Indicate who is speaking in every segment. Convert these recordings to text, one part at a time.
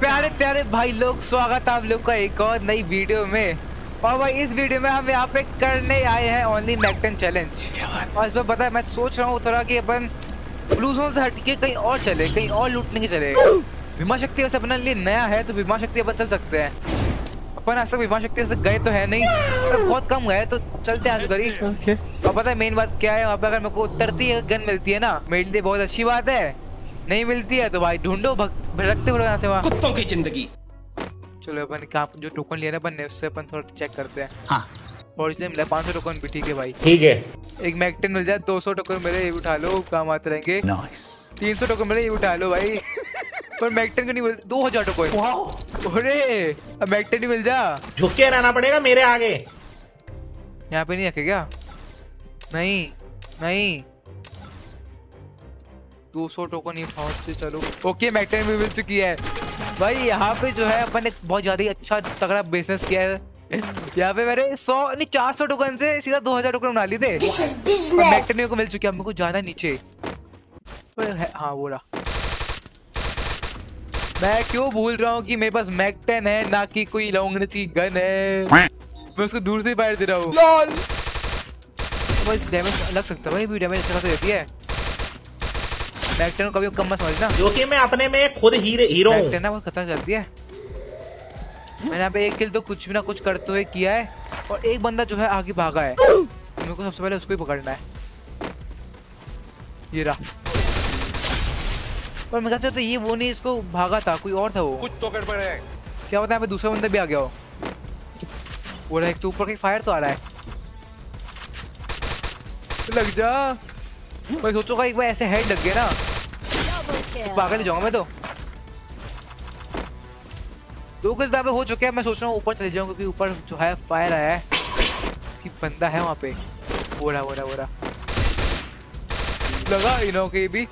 Speaker 1: प्यारे प्यारे भाई लोग, स्वागत है आप लोग का एक और नई वीडियो में। और भाई इस वीडियो में हम यहाँ पे करने आए हैं ओनली मैकटन चैलेंज। और इस पर पता है मैं सोच रहा हूँ थोड़ा कि अपन ब्लू जोन से हटके कहीं और चले, कहीं और लूटने की चले। बीमा शक्ति वैसे अपने लिए नया है तो बीमा शक्ति अपन चल सकते हैं। अपन आज तक बीमा शक्ति से गए तो है नहीं, तो बहुत कम गए, तो चलते हैं उधर ही। और पता है मेन बात क्या है, वहाँ पे अगर मेरे को उतरती है गन मिलती है ना, मेरे लिए बहुत अच्छी बात है। नहीं मिलती है तो भाई ढूंढो, भटकते हो यहाँ से वहाँ।
Speaker 2: कुत्तों की जिंदगी।
Speaker 1: चलो अपन कहाँ जो टोकन लिया ना अपन ने, उससे अपन थोड़ा चेक करते हैं।
Speaker 2: हाँ।
Speaker 1: और इसलिए मिला 500 टोकन भी, ठीक है भाई।
Speaker 3: ठीक है।
Speaker 1: एक मैकटन मिल जाए, 200 टोकन मेरे, ये उठा लो, काम आते रहेंगे। 300 टोकन मेरे, ये उठा लो भाई। पर मैकटन को नहीं मिल, 2000 टोकन। अरे अब मैकटन नहीं मिल जा,
Speaker 3: झुक के रहना पड़ेगा मेरे आगे।
Speaker 1: यहाँ पे नहीं रखे क्या? नहीं नहीं, 200 टोकन ही उठाओ से। चलो ओके, मैकटन भी मिल चुकी है भाई। यहाँ पे जो है अपन ने बहुत ज्यादा अच्छा तगड़ा बिजनेस किया है। यहाँ पे मेरे 100 नहीं 400 टोकन से सीधा 2000 टोकन बना लिए थे। मैकटन को मिल चुकी है, हमको जाना नीचे। हाँ बोला, मैं क्यों भूल रहा हूँ कि मेरे पास मैकटन है, ना कि कोई लॉन्ग रेंज की गन है। मैं उसको दूर से ही फायर दे रहा हूँ। भाई डैमेज लग सकता है भाई, भी डैमेज अच्छा खासा देती है। मैकटन को कभी कम मत समझना,
Speaker 3: जो कि मैं अपने में खुद हीरो हूँ।
Speaker 1: मैकटन ना बहुत खतरनाक चलती है। मैंने यहाँ पे एक किल तो कुछ भी ना कुछ करते हुए किया है, और एक बंदा जो है आगे भागा है। मेरे को सबसे पहले उसको ही पकड़ना है। ये रहा। पर मेरे ख्याल से ये वो नहीं, इसको भागा था कोई और था वो।
Speaker 4: कुछ तो गड़बड़ है।
Speaker 1: क्या पता यहाँ पे दूसरा बंदा भी आ गया हो। वो रहा, एक तो ऊपर की फायर तो आ रहा है। लग जा। मैं सोचूंगा एक बार ऐसे हेड लग गया ना, पागल ही जाऊंगा मैं तो। 2 किल पे हो चुके हैं। मैं सोच रहा हूँ ऊपर चले जाऊँ, क्योंकि ऊपर जो है फायर आया है कि बंदा है वहाँ पे। वो रहा लगा इनो के भी।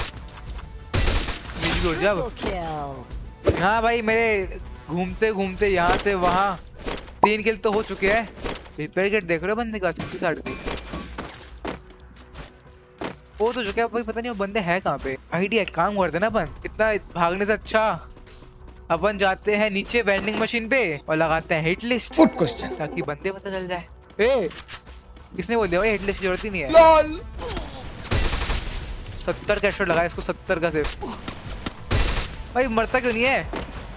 Speaker 1: हाँ भाई, मेरे घूमते घूमते यहाँ से वहाँ 3 किल तो हो चुके हैं। रिपेयर किट देख रहे हो बंदे का, 60 की वो तो चुके हैं भाई। पता नहीं वो बंदे हैं कहाँ पे। आइडिया काम करते ना अपन, इतना भागने से अच्छा अपन जाते हैं नीचे वेंडिंग मशीन पे और लगाते हैं हिट लिस्ट, ताकि बंदे पता चल जाए। ए किसने बोल दिया भाई हिट लिस्ट की जरूरत ही नहीं है। 70 का शॉट लगाया इसको, 70 का सिर्फ। भाई मरता क्यों नहीं है?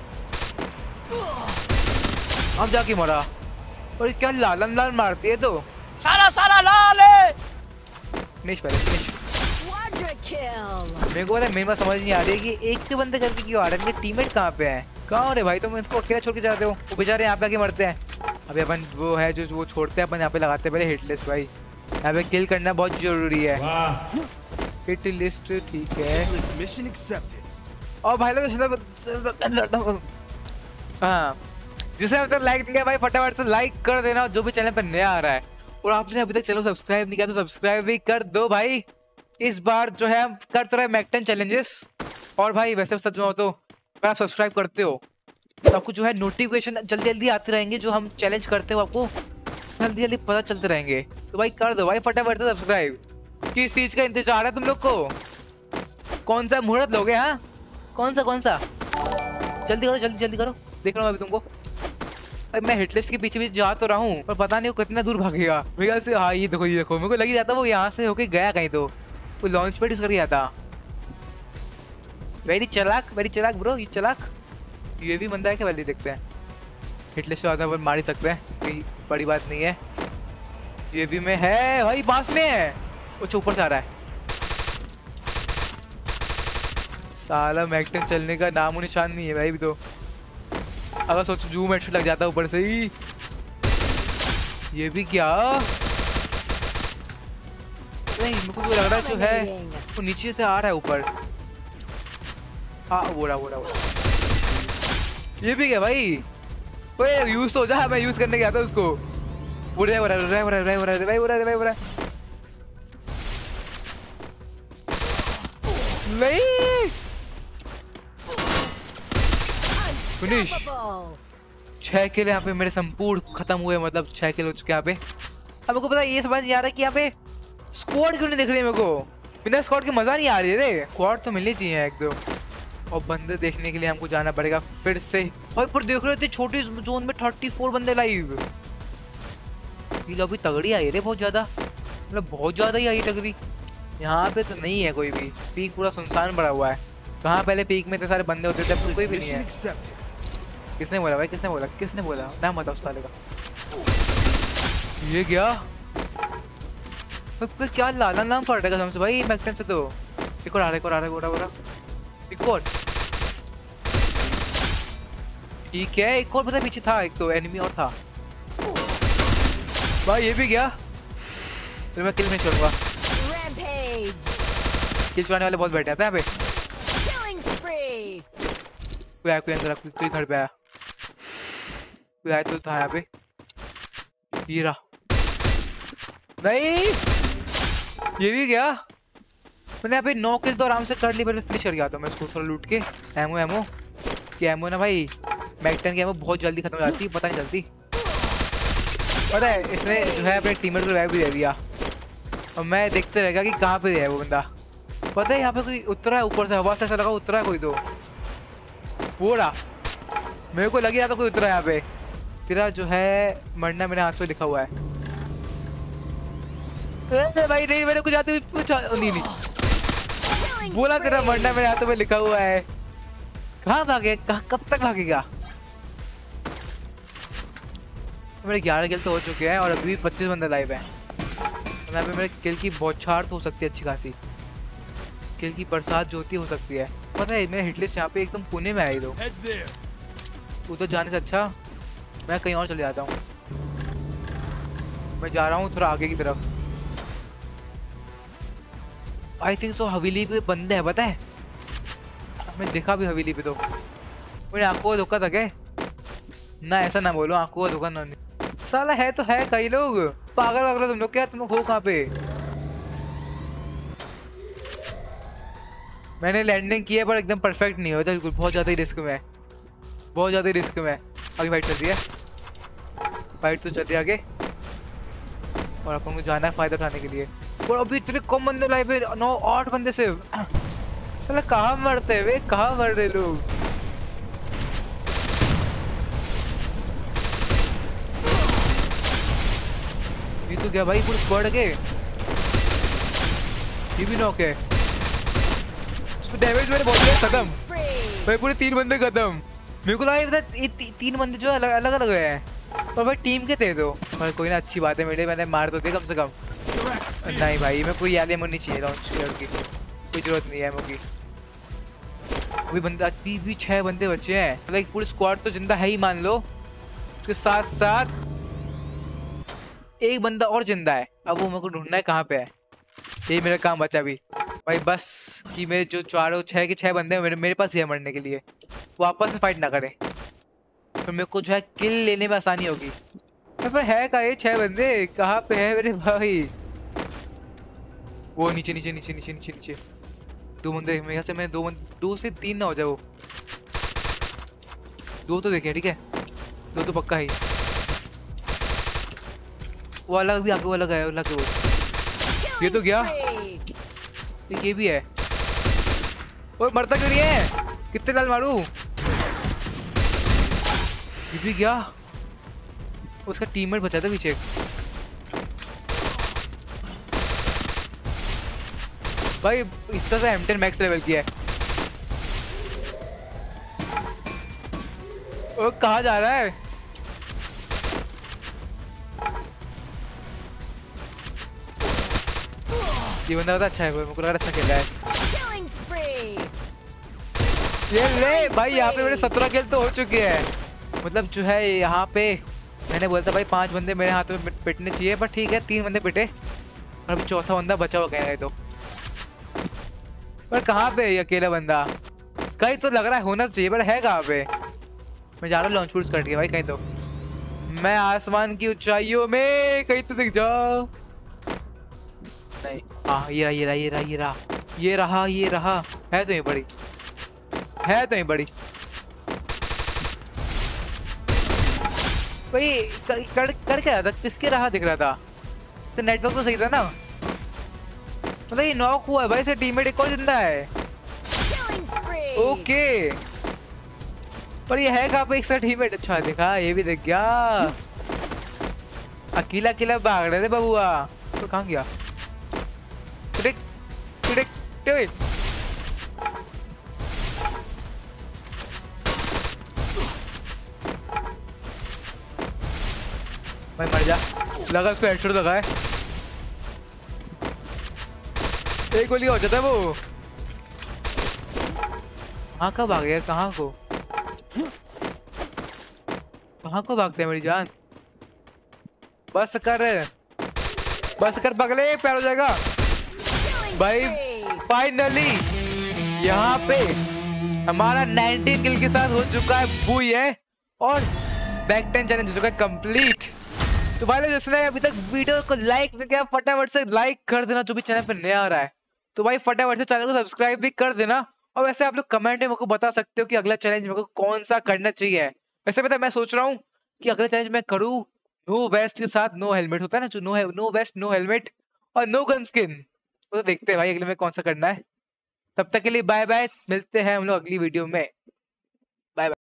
Speaker 1: अब जाके मरा। और क्या लाल मारती है, तो
Speaker 4: सारा लाल है।
Speaker 1: फिनिश पहले, फिनिश। मेरे को पता है, मेरी बात समझ नहीं आ रही है कि एक के बंदे करके क्यों आ रहे हैं। मेरे टीममेट कहाँ पे हैं? कहाँ हो रे भाई, तुम इनको अकेला छोड़ के जाते हो। वो बेचारे यहाँ पे आके मरते हैं। अभी अपन वो है जो वो छोड़ते हैं, अपन यहाँ पे लगाते हैं पहले हिट लिस्ट। भाई यहाँ पे किल करना बहुत जरूरी है। हिट लिस्ट ठीक है। और भाई लोग हाँ, जिसे मतलब लाइक नहीं किया भाई, फटाफट से लाइक कर देना जो भी चैनल पर नया आ रहा है। और आपने अभी तक चैनल सब्सक्राइब नहीं किया तो सब्सक्राइब भी कर दो भाई। इस बार जो है हम करते रहे मैकटन चैलेंजेस। और भाई वैसे सच में हो तो अगर आप सब्सक्राइब करते हो तो आपको जो है नोटिफिकेशन जल्दी जल्दी आते रहेंगे। जो हम चैलेंज करते हो आपको जल्दी जल्दी पता चलते रहेंगे। तो भाई कर दो भाई फटाफट से सब्सक्राइब। किस चीज़ का इंतजार है तुम लोग को? कौन सा मुहूर्त लोगे? हाँ कौन सा जल्दी करो, जल्दी करो। देख रहा हूँ अभी तुमको। अरे मैं हिटलिस्ट के पीछे जा तो रहा हूँ, पर पता नहीं वो कितना दूर भागेगा मेरे ख्याल से। हाँ ये देखो मेरे को लग ही जाता वो यहाँ से होके गया कहीं, तो वो लॉन्च पैड कर गया था। वेरी चलाक ब्रो, ये चलाक। ये भी बंदा है क्या? पहले देखते हैं। हिटलिस्ट से आता है, मार ही सकते हैं, कोई बड़ी बात नहीं है। ये भी में है भाई, पास में है। वो ऊपर से आ रहा है। साला मैकटन चलने का नामो निशान नहीं है भाई भी। तो अगर सोचो जूम हेडशॉट लग जाता ऊपर से ही। ये भी क्या? नहीं मेरे को लग रहा है जो है वो नीचे से आ रहा है ऊपर। हाँ वो रहा। ये भी क्या भाई? ओए यूज तो हो जा, मैं यूज करने गया था उसको। वो रहा नहीं। फिनिश। 6 किल यहाँ पे मेरे संपूर्ण खत्म हुए, मतलब 6 किल हो चुके यहाँ पे। अब मेरे को पता है ये समझ नहीं आ रहा कि यहाँ पे स्क्वाड क्यों नहीं दिख रही है मेरे को। बिना स्क्वाड के मजा नहीं आ रही है रे। स्क्वाड तो मिलनी चाहिए एक दो। और बंदे देखने के लिए हमको जाना पड़ेगा फिर से। भाई पर देख रहे थे छोटे जोन में 34 बंदे लाइव। ये अभी तगड़ी आई रे बहुत ज्यादा, मतलब बहुत ज्यादा ही आई तगड़ी। यहाँ पे तो नहीं है कोई भी, पीक पूरा सुनसान पड़ा हुआ है। कहाँ पहले पीक में इतने सारे बंदे होते थे, अब कोई भी नहीं है। किसने बोला भाई, किसने बोला, किसने बोला? नाम बता उस साले का। ये क्या फिर क्या लाला नाम पड़ रहा है हमसे भाई मैकटन से। तो एक और आ रहा है, एक और ठीक है, एक और पता पीछे था, एक तो एनिमी और था भाई। ये भी गया, तो मैं किल नहीं छोड़ूंगा। किल चुराने वाले बहुत बैठे हैं यहाँ पे। कोई आया, कोई अंदर, कोई घर पे आया, कोई आया तो था यहाँ पे। ये रहा, नहीं ये भी गया। मैंने यहाँ पे 9 किल तो आराम से कर ली, पहले फिनिश कर गया। तो मैं इसको थोड़ा लूट के एमो कि एमो ना भाई, मैकटन की एमो बहुत जल्दी खत्म हो जाती है, पता नहीं चलती। पता है इसने जो है अपने टीममेट को रिवाइव भी दे दिया, और मैं देखते रहेगा कि कहाँ पे है वो बंदा। पता है यहाँ पे कोई उतरा है ऊपर से, हवा से ऐसा लगा उतरा है कोई। तो वो रहा, मेरे को लग रहा था कोई उतरा है यहाँ पे। तेरा जो है मरना मेरे हाथ से लिखा हुआ है। भाई नहीं, मैंने कुछ आते नहीं बोला, तेरा मरना मेरे हाथों में लिखा हुआ है। कहाँ भागे, कब तक भागेगा? मेरे 11 किल तो हो चुके हैं और अभी भी 25 बंदे लाइव हैं। यहाँ पे मेरे किल की बौछार तो हो सकती है, अच्छी खासी किल की बरसात जो होती हो सकती है। पता है मेरे हिटलिस्ट यहाँ पे एकदम पुणे में आई। तो उधर जाने से अच्छा मैं कहीं और चले जाता हूँ। मैं जा रहा हूँ थोड़ा आगे की तरफ। आई थिंक सो हवेली पे बंदे हैं, पता है मैं देखा भी हवेली पे। तो मेरी आंखों का धोखा था क्या? ना ऐसा ना बोलो, आंखों का धोखा ना। साला है तो है, कई लोग पागल वागल तुम लोग। क्या तुम लोग हो कहाँ पे? मैंने लैंडिंग की है पर एकदम परफेक्ट नहीं होता बिल्कुल, बहुत ज़्यादा ही रिस्क में, बहुत ज़्यादा ही रिस्क में। आगे फाइट चल रही है, फाइट तो चल रही है आगे, और अपन को जाना है फायदा उठाने के लिए। और अभी इतने कम बंदे लाइव है, 9-8 बंदे सिर्फ। साला कहाँ मरते हैं वे, कहाँ मर रहे लोग? ये तो क्या भाई, पूरी स्क्वाड के। ये भी नॉक है, उसको डैमेज मैंने बहुत दिया, खत्म भाई। पूरे 3 बंदे खत्म। मेरे को लगा 3 बंदे जो अलग अलग हैं, और भाई टीम के थे। तो पर कोई ना, अच्छी बात है, मैंने मार तो दिया कम से कम। नहीं भाई, मैं कोई याद एमो नहीं चाहिए लॉन्च की, कोई जरूरत नहीं है एमो की। अभी बंदा भी 6 बंदे बचे हैं, मतलब पूरी स्क्वाड तो जिंदा है ही मान लो। उसके साथ साथ एक बंदा और जिंदा है, अब वो मेरे को ढूंढना है कहाँ पे है। यही मेरा काम बचा अभी भाई, बस कि मेरे जो 6 के 6 बंदे हैं मेरे पास ही है मरने के लिए। वापस से फाइट ना करें तो मेरे को जो है किल लेने में आसानी होगी। पर है का ये 6 बंदे कहाँ पे है मेरे भाई? वो नीचे नीचे नीचे नीचे नीचे नीचे 2 बंदे। मेरे ख्याल से मैंने 2 से 3 ना हो जाए, वो 2 तो देखे, ठीक है 2 तो पक्का ही। वो अलग भी आगे, वो अलग है, अलग है वो। ये तो गया, ये भी है। और मरता क्यों नहीं है? कितने लाल मारू? ये भी गया, उसका टीममेट बचा था पीछे। भाई इसका तो M10 मैक्स लेवल की है। वो कहाँ जा रहा है? ये बंदा बता अच्छा है, मेरे को लगा अच्छा खेल रहा है। ये ले भाई, यहाँ पे मेरे 17 किल तो हो चुके हैं। मतलब जो है यहाँ पे मैंने बोला था भाई 5 बंदे मेरे हाथ में पिटने चाहिए, पर ठीक है 3 बंदे पिटे, और अभी 4था बंदा बचा हुआ गया है। तो पर कहाँ पे है अकेला बंदा? कहीं तो लग रहा है होना चाहिए, पर है कहाँ पे? मैं जा रहा हूँ लॉन्च फूड्स करके भाई, कहीं तो मैं आसमान की ऊंचाइयों में, कहीं तो दिख जाओ। नहीं, हाँ ये रहा ये रहा ये रहा ये रहा ये रहा ये रहा। है तो ये बड़ी, है तो ये बड़ी भाई। कर क्या था, किसके रहा दिख रहा था? तो नेटवर्क तो सही था ना, मतलब ये नॉक हुआ है भाई से। टीममेट एक और जिंदा है। ओके पर ये है कहाँ पे एक साथ टीममेट? अच्छा देखा, ये भी दिख गया। अकेला अकेला भाग रहे थे बबुआ, तो कहाँ गया? टिक टिक टिक। भाई मर जा, लगा उसको हेडशॉट लगा है। एक गोली हो जाता है वो। कहाँ का भाग गया? कहाँ को भागते हैं मेरी जान? बस कर पगले, प्यार हो जाएगा भाई। फाइनली यहाँ पे हमारा 19 किल के साथ हो चुका है बुई है, और बैक 10 चैलेंज हो चुका है कंप्लीट। तो भाई जिसने अभी तक वीडियो को लाइक नहीं किया, फटाफट से लाइक कर देना जो भी चैनल पे नया आ रहा है। तो भाई फटाफट से चैनल को सब्सक्राइब भी कर देना। और वैसे आप लोग कमेंट में मेरे को बता सकते हो कि अगला चैलेंज मेरे को कौन सा करना चाहिए। वैसे पता है मैं सोच रहा हूँ कि अगला चैलेंज मैं करूँ नो वेस्ट के साथ नो हेलमेट, होता है ना जो नो वेस्ट नो हेलमेट और नो गन स्किन। वो तो देखते हैं भाई अगले में कौन सा करना है। तब तक के लिए बाय बाय, मिलते हैं हम लोग अगली वीडियो में। Bye bye.